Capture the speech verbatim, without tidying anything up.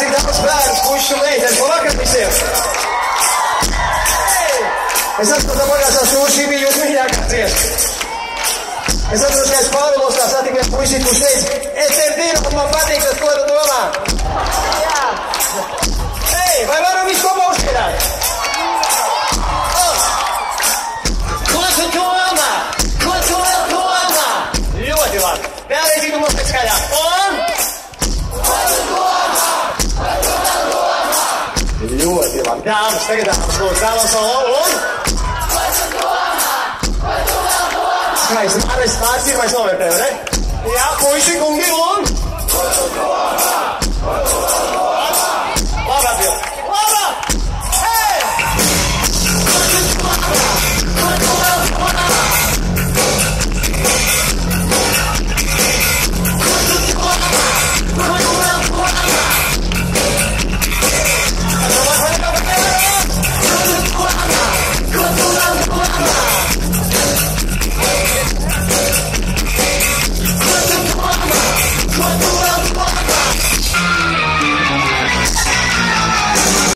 cik daudz bērns, puišus un meitenes. Labvakar visiem! Es atceros, ka pagājušā stūra šī bija jūsu mīļākā dziesma. Es atceros, ka es Pāvilos kā satimies puišīt, kurš teica, es tev dienu, un man patīk tas, ko tu domā. Jā. Ei, vai varam visu kopā uzspiedāt? Ko tu domā? Ko tu vēl domā? Ļoti labi. Vēlreiz īdu mums pēc skaļāk. Un? Ko tu domā? Ko tu vēl domā? Ļoti labi. Dāmas, tagad dāmas, lūdzu, dāmas solo. Un? Ko tu domā? Ko tu vēl domā? Skaisti. Pārējais pāris pirmais novērtēju, ne? Jā, puiši, kungi, un? Ko tu domā? Ko tu vēl domā?